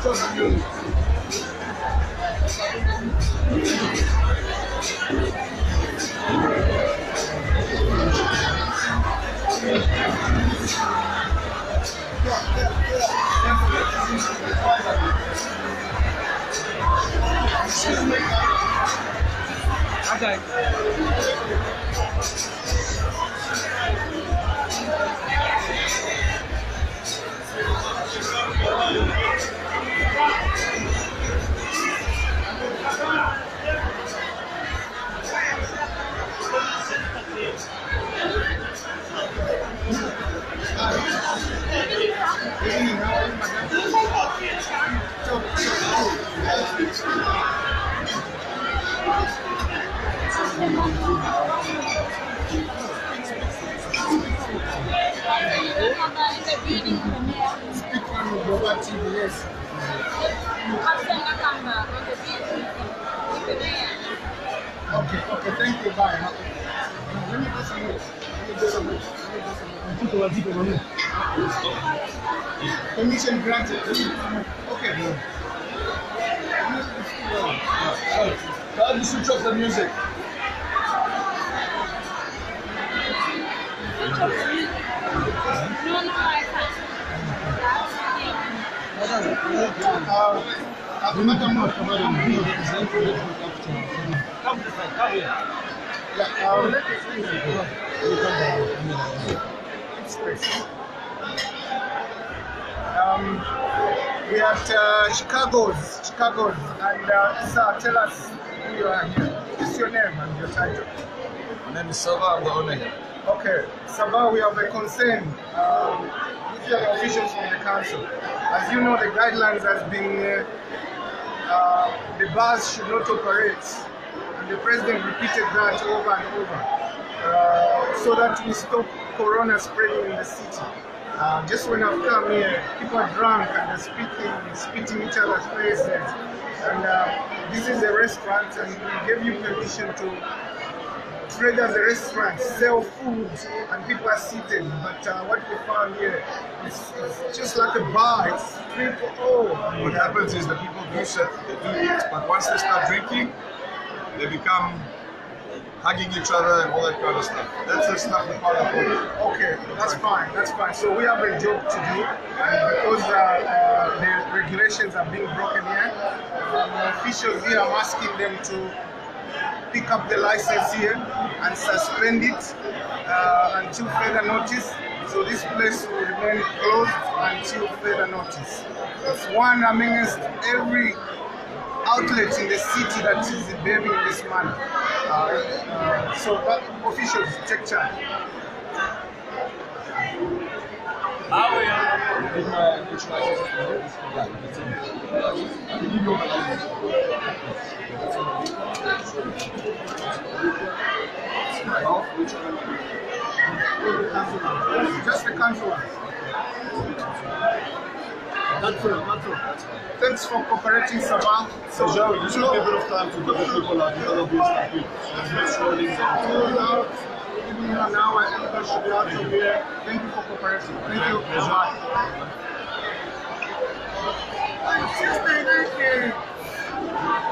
Okay. Okay, thank you. Bye. Let me go somewhere. Permission granted. Okay. How do you switch off the music? We are at Chicago's, and sir, tell us who you are here. What's your name and your title? My name is Sava, I'm the owner here. Okay, Sava, we have a concern with the officials from the council. As you know, the guidelines has been the bars should not operate, and the president repeated that over and over, so that we stop corona spreading in the city. Just when I've come here, people are drunk and they're spitting each other's faces. And this is a restaurant, and we gave you permission to trade as a restaurant, sell food, and people are seated. But what we found here is just like a bar. It's free for all. What happens is the people do sit, they do eat, but once they start drinking, they become hugging each other and all that kind of stuff. That's the stuff we can't afford. Okay, that's fine. So we have a job to do, and because the regulations are being broken here, officials here are asking them to pick up the license here and suspend it until further notice. So this place will remain closed until further notice. It's one amongst every outlet in the city that is behaving in this manner. So that officials take charge. Just the council one. That's all. Thanks for cooperating, Sava. So, Joe, you should give a bit of time to get the people out here. Other people Giving you an hour, everybody should be out from here. Thank you for cooperating. Thank you. Bye.